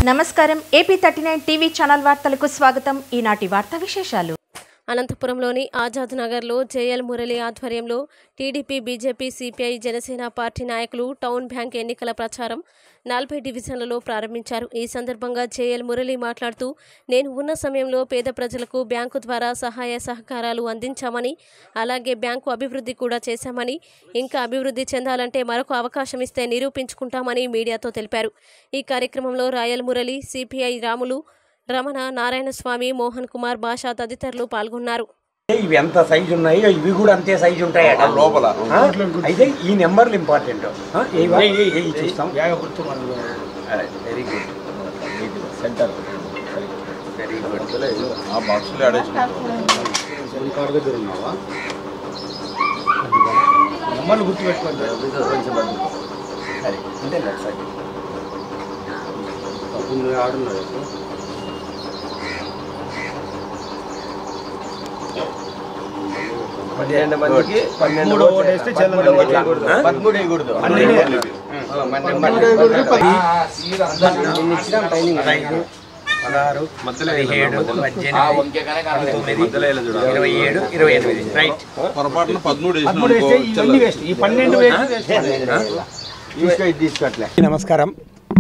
నమస్కారం AP 39 TV channel వార్తలకు స్వాగతం. ఈనాటి వార్తా విశేషాలు. అనంతపురంలోని ఆజాద్ నగర్లో జేఎల్ మురళి ఆధ్వర్యంలో టీడీపీ, బీజేపీ, సిపిఐ, జనసేన పార్టీ నాయకులు టౌన్ బ్యాంక్ ఎన్నికల ప్రచారం 40 డివిజన్లలో ప్రారంభించారు. ఈ సందర్భంగా జేఎల్ మురళి మాట్లాడుతూ, నేను ఉన్న సమయంలో పేద ప్రజలకు బ్యాంకు ద్వారా సహాయ సహకారాలు అందించామని, అలాగే బ్యాంకు అభివృద్ధి కూడా చేశామని, ఇంకా అభివృద్ధి చెందాలంటే మరొక అవకాశం ఇస్తే నిరూపించుకుంటామని మీడియాతో తెలిపారు. ఈ కార్యక్రమంలో రాయల్ మురళి, సిపిఐ రాములు, రమణ, నారాయణ స్వామి, మోహన్ కుమార్, భాషా తదితరులు పాల్గొన్నారు. ఇవి ఎంత సైజు ఉన్నాయో ఇవి కూడా అంతే సైజు ఉంటాయి లోపల. అయితే ఈ నెంబర్లు ఇంపార్టెంట్. చూస్తాం. Very good. Centre very good. ఆ బాక్స్లో కార్డు దగ్గర ఉన్నావా? నెంబర్లు గుర్తుపెట్టుకోండి. సరే అంటే సరే ఆడున్నారు. 12 మందికి 12 ఓట్లు వేస్తే 13 వేయకూడదు. 16 వేయకూడదు. మధ్యలో 17, 18, 19, 27, 28. రైట్. పొరపాటున 13 వేస్తే ఈ 12 తీసుకట్లే. నమస్కారం.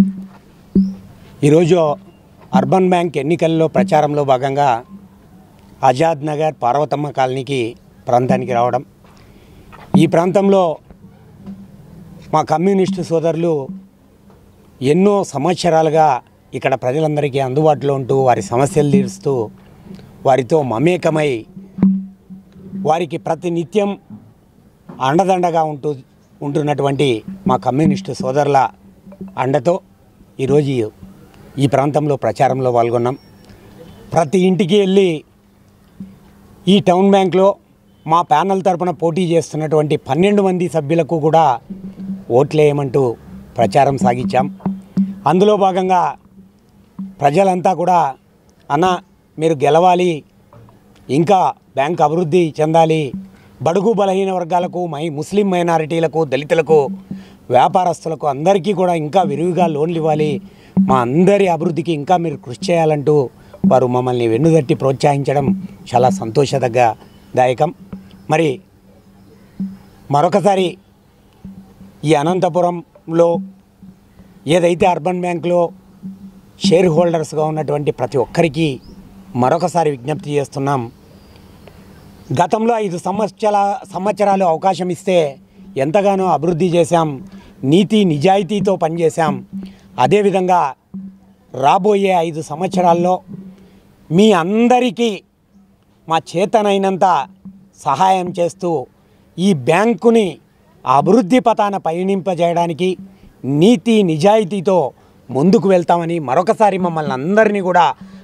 ఈరోజు అర్బన్ బ్యాంక్ ఎన్నికల్లో ప్రచారంలో భాగంగా ఆజాద్ నగర్ పార్వతమ్మ కాలనీకి ప్రాంతానికి రావడం. ఈ ప్రాంతంలో మా కమ్యూనిస్టు సోదరులు ఎన్నో సంవత్సరాలుగా ఇక్కడ ప్రజలందరికీ అందుబాటులో ఉంటూ వారి సమస్యలు తీరుస్తూ వారితో మమేకమై వారికి ప్రతినిత్యం అండదండగా ఉంటున్నటువంటి మా కమ్యూనిస్టు సోదరుల అండతో ఈరోజు ఈ ప్రాంతంలో ప్రచారంలో పాల్గొన్నాం. ప్రతి ఇంటికి వెళ్ళి ఈ టౌన్ బ్యాంక్లో మా ప్యానల్ తరపున పోటీ చేస్తున్నటువంటి 12 మంది సభ్యులకు కూడా ఓట్లేయమంటూ ప్రచారం సాగించాం. అందులో భాగంగా ప్రజలంతా కూడా అన్న మీరు గెలవాలి, ఇంకా బ్యాంక్ అభివృద్ధి చెందాలి, బడుగు బలహీన వర్గాలకు, ముస్లిం మైనారిటీలకు, దళితులకు, వ్యాపారస్తులకు అందరికీ కూడా ఇంకా విరివిగా లోన్లు ఇవ్వాలి, మా అందరి అభివృద్ధికి ఇంకా మీరు కృషి చేయాలంటూ వారు మమ్మల్ని వెన్నుదట్టి ప్రోత్సహించడం చాలా సంతోషదాయకం. మరి మరొకసారి ఈ అనంతపురంలో ఏదైతే అర్బన్ బ్యాంక్లో షేర్ హోల్డర్స్గా ఉన్నటువంటి ప్రతి ఒక్కరికి మరొకసారి విజ్ఞప్తి చేస్తున్నాం. గతంలో 5 సంవత్సరాలు అవకాశం ఇస్తే ఎంతగానో అభివృద్ధి చేశాం, నీతి నిజాయితీతో పనిచేశాం. అదేవిధంగా రాబోయే 5 సంవత్సరాల్లో మీ అందరికీ మా చేతనైనంత సహాయం చేస్తూ ఈ బ్యాంకుని అభివృద్ధి పథాన పయనింపజేయడానికి నీతి నిజాయితీతో ముందుకు వెళ్తామని మరొకసారి మమ్మల్ని అందరినీ కూడా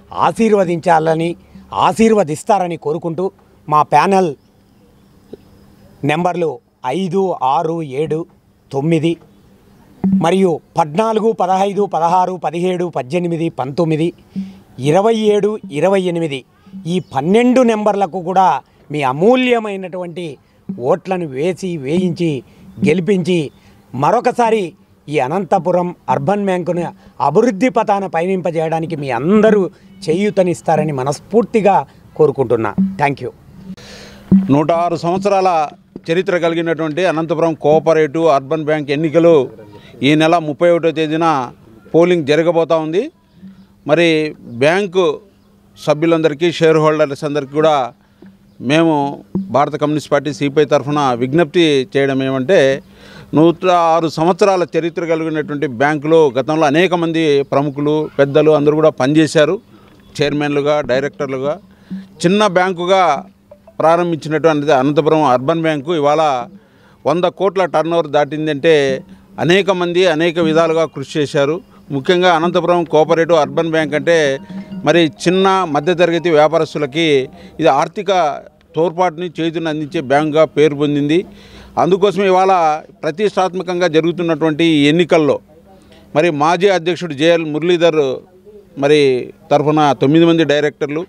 ఆశీర్వదిస్తారని కోరుకుంటూ మా ప్యానెల్ నెంబర్లు 5, 6, 7, 9 మరియు 14, 15, 16, 17, 18, 19, 27, 28 ఈ 12 నెంబర్లకు కూడా మీ అమూల్యమైనటువంటి ఓట్లను వేయించి గెలిపించి మరొకసారి ఈ అనంతపురం అర్బన్ బ్యాంకును అభివృద్ధి పథాన పయనింపజేయడానికి మీ అందరూ చేయూతనిస్తారని మనస్ఫూర్తిగా కోరుకుంటున్నా. Thank you. 106 సంవత్సరాల చరిత్ర కలిగినటువంటి అనంతపురం కోఆపరేటివ్ అర్బన్ బ్యాంక్ ఎన్నికలు ఈ నెల 31వ తేదీన పోలింగ్ జరగబోతూ ఉంది. మరి బ్యాంకు సభ్యులందరికీ, షేర్ హోల్డర్స్ అందరికీ కూడా మేము భారత కమ్యూనిస్ట్ పార్టీ సిపిఐ తరఫున విజ్ఞప్తి చేయడం ఏమంటే, 106 సంవత్సరాల చరిత్ర కలిగినటువంటి బ్యాంకులో గతంలో అనేక మంది ప్రముఖులు, పెద్దలు అందరూ కూడా పనిచేశారు. చైర్మన్లుగా, డైరెక్టర్లుగా. చిన్న బ్యాంకుగా ప్రారంభించినటువంటి అనంతపురం అర్బన్ బ్యాంకు ఇవాళ 100 కోట్ల టర్నోవర్ దాటిందంటే అనేక మంది అనేక విధాలుగా కృషి చేశారు. ముఖ్యంగా అనంతపురం కోఆపరేటివ్ అర్బన్ బ్యాంక్ అంటే మరి చిన్న మధ్యతరగతి వ్యాపారస్తులకి ఇది ఆర్థిక తోడ్పాటుని చేతుని అందించే బ్యాంకుగా పేరు పొందింది. అందుకోసం ఇవాళ ప్రతిష్టాత్మకంగా జరుగుతున్నటువంటి ఈ ఎన్నికల్లో మరి మాజీ అధ్యక్షుడు జేఎల్ మురళీధర్ మరి తరఫున 9 మంది డైరెక్టర్లు,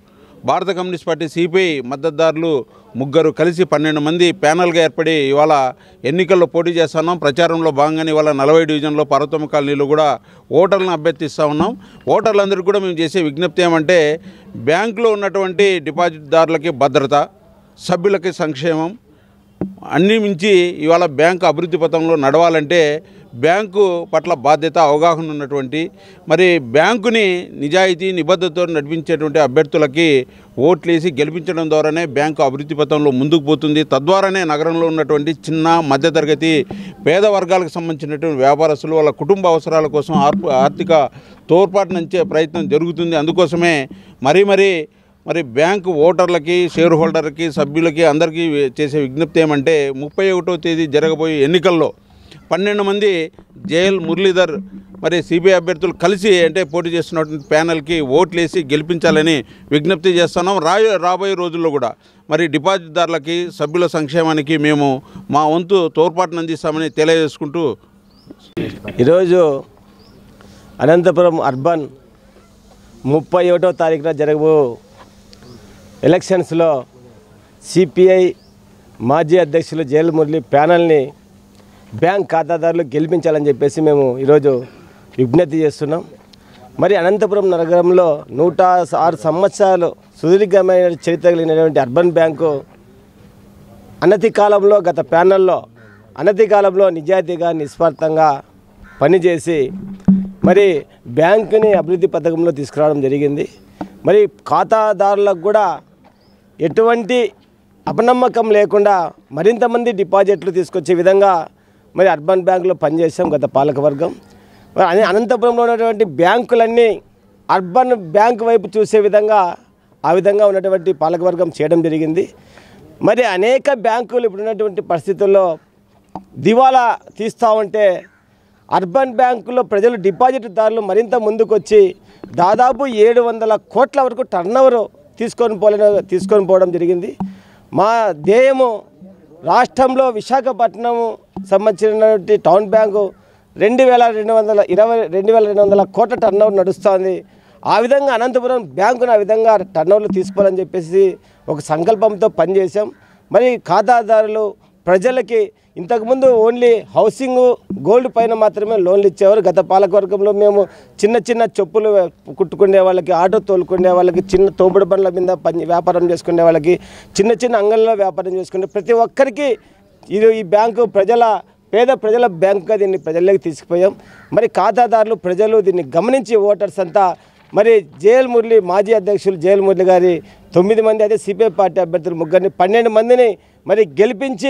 భారత కమ్యూనిస్ట్ పార్టీ సిపిఐ మద్దతుదారులు ముగ్గురు కలిసి 12 మంది ప్యానల్గా ఏర్పడి ఇవాళ ఎన్నికల్లో పోటీ చేస్తున్నాం. ప్రచారంలో భాగంగానే ఇవాళ 40 డివిజన్లో పార్వతమ్మ కాలనీలో కూడా ఓటర్లను అభ్యర్థిస్తూ ఉన్నాం. ఓటర్లందరికీ కూడా మేము చేసే విజ్ఞప్తి ఏమంటే బ్యాంకులో ఉన్నటువంటి డిపాజిట్దారులకి భద్రత, సభ్యులకి సంక్షేమం అన్నీ మించి ఇవాళ బ్యాంకు అభివృద్ధి పథంలో నడవాలంటే బ్యాంకు పట్ల బాధ్యత, అవగాహన ఉన్నటువంటి మరి బ్యాంకుని నిజాయితీ నిబద్ధతతో నడిపించేటువంటి అభ్యర్థులకి ఓట్లేసి గెలిపించడం ద్వారానే బ్యాంకు అభివృద్ధి పథంలో ముందుకు పోతుంది. తద్వారానే నగరంలో ఉన్నటువంటి చిన్న మధ్యతరగతి పేద వర్గాలకు సంబంధించినటువంటి వ్యాపారస్తులు వాళ్ళ కుటుంబ అవసరాల కోసం ఆర్థిక తోడ్పాటునిచ్చే ప్రయత్నం జరుగుతుంది. అందుకోసమే మరి బ్యాంకు ఓటర్లకి, షేర్ హోల్డర్లకి, సభ్యులకి అందరికీ చేసే విజ్ఞప్తి ఏమంటే 31వ తేదీ జరగబోయే ఎన్నికల్లో 12 మంది జేఎల్ మురళీధర్ మరి సిబిఐ అభ్యర్థులు కలిసి అంటే పోటీ చేస్తున్నటువంటి ప్యానల్కి ఓట్లేసి గెలిపించాలని విజ్ఞప్తి చేస్తున్నాం. రాబోయే రోజుల్లో కూడా మరి డిపాజిట్దారులకి, సభ్యుల సంక్షేమానికి మేము మా వంతు తోడ్పాటును అందిస్తామని తెలియజేసుకుంటూ ఈరోజు అనంతపురం అర్బన్ 31వ తారీఖున జరగబో ఎలక్షన్స్లో సిపిఐ మాజీ అధ్యక్షులు జేఎల్ మురళి ప్యానల్ని బ్యాంక్ ఖాతాదారులు గెలిపించాలని చెప్పేసి మేము ఈరోజు విజ్ఞప్తి చేస్తున్నాం. మరి అనంతపురం నగరంలో 106 సంవత్సరాలు సుదీర్ఘమైన చరిత్ర కలిగినటువంటి అర్బన్ బ్యాంకు అనతి కాలంలో గత ప్యానల్లో అనతి కాలంలో నిజాయితీగా నిస్వార్థంగా పనిచేసి మరి బ్యాంకుని అభివృద్ధి పథకంలో తీసుకురావడం జరిగింది. మరి ఖాతాదారులకు కూడా ఎటువంటి అపనమ్మకం లేకుండా మరింత మంది డిపాజిట్లు తీసుకొచ్చే విధంగా మరి అర్బన్ బ్యాంకులో పనిచేసాం గత పాలకవర్గం. అనంతపురంలో ఉన్నటువంటి బ్యాంకులన్నీ అర్బన్ బ్యాంక్ వైపు చూసే విధంగా ఆ విధంగా ఉన్నటువంటి పాలకవర్గం చేయడం జరిగింది. మరి అనేక బ్యాంకులు ఇప్పుడున్నటువంటి పరిస్థితుల్లో దివాలా తీస్తూ ఉంటే అర్బన్ బ్యాంకులో ప్రజలు డిపాజిట్దారులు మరింత ముందుకొచ్చి దాదాపు 700 కోట్ల వరకు టర్నోవర్ తీసుకొని పోవడం జరిగింది. మా ధ్యేయము రాష్ట్రంలో విశాఖపట్నం సంబంధించినటువంటి టౌన్ బ్యాంకు 2200 కోట్ల టర్నోవర్ నడుస్తుంది. ఆ విధంగా అనంతపురం బ్యాంకును ఆ విధంగా టర్నోవర్లు తీసుకోవాలని చెప్పేసి ఒక సంకల్పంతో పనిచేసాం. మరి ఖాతాదారులు ప్రజలకి ఇంతకుముందు ఓన్లీ హౌసింగ్ గోల్డ్ పైన మాత్రమే లోన్లు ఇచ్చేవారు. గత పాలకవర్గంలో మేము చిన్న చెప్పులు కుట్టుకునే వాళ్ళకి, ఆటో తోలుకునే వాళ్ళకి, చిన్న తోపుడు బండ్ల మీద వ్యాపారం చేసుకునే వాళ్ళకి, చిన్న అంగళ్ళలో వ్యాపారం చేసుకునే ప్రతి ఒక్కరికి ఈ బ్యాంకు పేద ప్రజల బ్యాంకుగా దీన్ని ప్రజల్లోకి తీసుకుపోయాం. మరి ఖాతాదారులు ప్రజలు దీన్ని గమనించి ఓటర్స్ అంతా మరి జేఎల్ మురళి మాజీ అధ్యక్షులు జేఎల్ మురళి గారి 9 మంది అదే సిపిఐ పార్టీ అభ్యర్థులు ముగ్గురిని 12 మందిని మరి గెలిపించి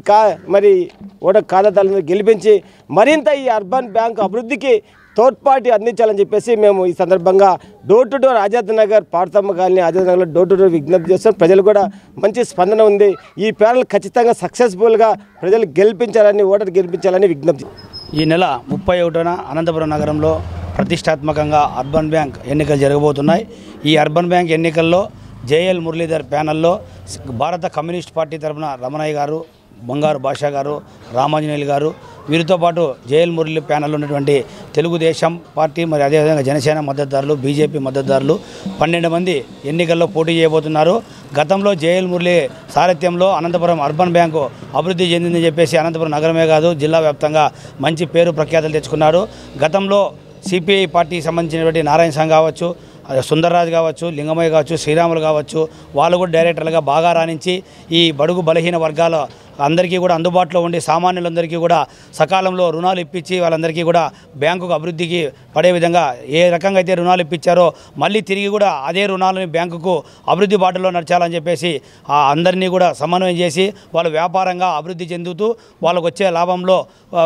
మరి ఓటర్ ఖాతాదారులను గెలిపించి మరింత ఈ అర్బన్ బ్యాంక్ అభివృద్ధికి తోడ్పాటు అందించాలని చెప్పేసి మేము ఈ సందర్భంగా door to door Azad Nagar, Parvathamma colony, Azad నగర్లో డోర్ టు డోర్ విజ్ఞప్తి చేస్తాం. ప్రజలు కూడా మంచి స్పందన ఉంది. ఈ ప్యానల్ ఖచ్చితంగా సక్సెస్ఫుల్గా ప్రజలు ఓటర్ గెలిపించాలని విజ్ఞప్తి. ఈ నెల 31న అనంతపురం నగరంలో ప్రతిష్టాత్మకంగా అర్బన్ బ్యాంక్ ఎన్నికలు జరగబోతున్నాయి. ఈ అర్బన్ బ్యాంక్ ఎన్నికల్లో జేఎల్ మురళీధర్ ప్యానల్లో భారత కమ్యూనిస్ట్ పార్టీ తరఫున రమణయ్య గారు, బంగారు భాషా గారు, రామాంజనేయులు గారు, వీరితో పాటు జేఎల్ మురళి ప్యానల్లో ఉన్నటువంటి తెలుగుదేశం పార్టీ మరి అదేవిధంగా జనసేన మద్దతుదారులు, బీజేపీ మద్దతుదారులు 12 మంది ఎన్నికల్లో పోటీ చేయబోతున్నారు. గతంలో జేఎల్ మురళి సారథ్యంలో అనంతపురం అర్బన్ బ్యాంకు అభివృద్ధి చెందిందని చెప్పేసి అనంతపురం నగరమే కాదు జిల్లా వ్యాప్తంగా మంచి పేరు ప్రఖ్యాతలు తెచ్చుకున్నారు. గతంలో సిపిఐ పార్టీకి సంబంధించినటువంటి నారాయణ సంఘ్ కావచ్చు, సుందర్రాజు కావచ్చు, లింగమయ్య కావచ్చు, శ్రీరాములు కావచ్చు, వాళ్ళు కూడా డైరెక్టర్లుగా బాగా రాణించి ఈ బడుగు బలహీన వర్గాల అందరికీ కూడా అందుబాటులో ఉండి సామాన్యులందరికీ కూడా సకాలంలో రుణాలు ఇప్పించి వాళ్ళందరికీ కూడా బ్యాంకుకు అభివృద్ధికి పడే విధంగా ఏ రకంగా అయితే రుణాలు ఇప్పించారో మళ్ళీ తిరిగి కూడా అదే రుణాలని బ్యాంకుకు అభివృద్ధి బాటలో నడచాలని చెప్పేసి అందరినీ కూడా సమన్వయం చేసి వాళ్ళు వ్యాపారంగా అభివృద్ధి చెందుతూ వాళ్ళకు వచ్చే లాభంలో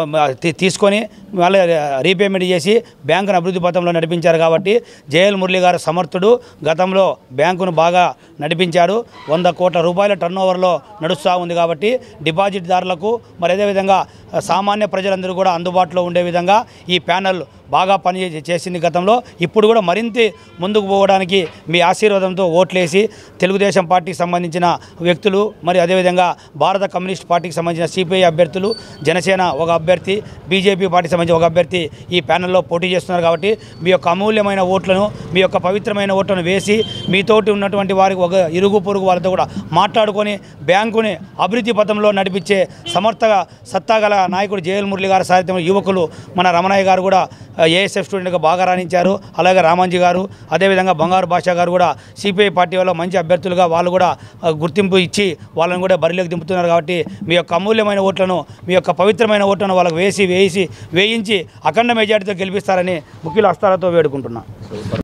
తీసుకొని మళ్ళీ రీపేమెంట్ చేసి బ్యాంకును అభివృద్ధి పథంలో నడిపించారు. కాబట్టి జేఎల్ మురళి గారు సమర్థుడు. గతంలో బ్యాంకును బాగా నడిపించాడు. 100 కోట్ల రూపాయల టర్నోవర్లో నడుస్తూ ఉంది. కాబట్టి డిపాజిట్దారులకు మరి అదేవిధంగా సామాన్య ప్రజలందరూ కూడా అందుబాటులో ఉండే విధంగా ఈ ప్యానెల్ బాగా పని చేసింది గతంలో. ఇప్పుడు కూడా మరింత ముందుకు పోవడానికి మీ ఆశీర్వాదంతో ఓట్లేసి తెలుగుదేశం పార్టీకి సంబంధించిన వ్యక్తులు మరి అదేవిధంగా భారత కమ్యూనిస్ట్ పార్టీకి సంబంధించిన సిపిఐ అభ్యర్థులు, జనసేన ఒక అభ్యర్థి, బీజేపీ పార్టీకి సంబంధించిన ఒక అభ్యర్థి ఈ ప్యానెల్లో పోటీ చేస్తున్నారు. కాబట్టి మీ యొక్క అమూల్యమైన ఓట్లను, మీ యొక్క పవిత్రమైన ఓట్లను వేసి మీతోటి ఉన్నటువంటి వారికి ఒక ఇరుగు పొరుగు వాళ్ళతో కూడా మాట్లాడుకొని బ్యాంకుని అభివృద్ధి పథంలో నడిపించే సత్తాగల నాయకుడు జేఎల్ మురళి గారి సారథ్యంలో యువకులు మన రమణయ్య గారు కూడా ఏఎస్ఎఫ్ స్టూడెంట్గా బాగా రాణించారు. అలాగే రామాంజీ గారు, అదేవిధంగా బంగారు భాషా గారు కూడా సిపిఐ పార్టీ వల్ల మంచి అభ్యర్థులుగా వాళ్ళు కూడా గుర్తింపు ఇచ్చి వాళ్ళని కూడా బరిలోకి దింపుతున్నారు. కాబట్టి మీ యొక్క అమూల్యమైన ఓట్లను, మీ యొక్క పవిత్రమైన ఓట్లను వాళ్ళకు వేయించి అఖండ మెజార్టీతో గెలిపిస్తారని ముఖ్యుల హస్తాలతో వేడుకుంటున్నాను.